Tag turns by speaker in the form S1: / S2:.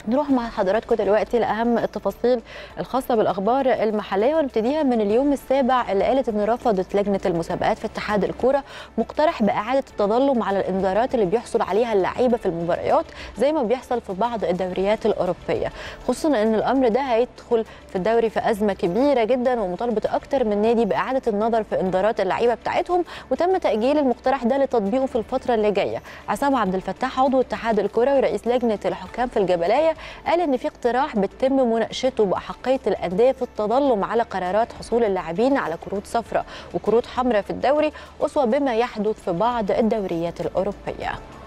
S1: نروح مع حضراتكم دلوقتي لأهم التفاصيل الخاصة بالأخبار المحلية، ونبتديها من اليوم السابع اللي قالت إن رفضت لجنة المسابقات في اتحاد الكورة مقترح بإعادة التظلم على الإنذارات اللي بيحصل عليها اللعيبة في المباريات زي ما بيحصل في بعض الدوريات الأوروبية، خصوصا إن الأمر ده هيدخل في الدوري في أزمة كبيرة جدا ومطالبة أكتر من نادي بإعادة النظر في إنذارات اللعيبة بتاعتهم، وتم تأجيل المقترح ده لتطبيقه في الفترة اللي جاية. عصام عبد الفتاح عضو اتحاد الكورة ورئيس لجنة الحكام في الجبلية قال ان في اقتراح بتتم مناقشته باحقيه الانديه في التظلم على قرارات حصول اللاعبين على كروت صفراء وكروت حمراء في الدوري اسوه بما يحدث في بعض الدوريات الاوروبيه.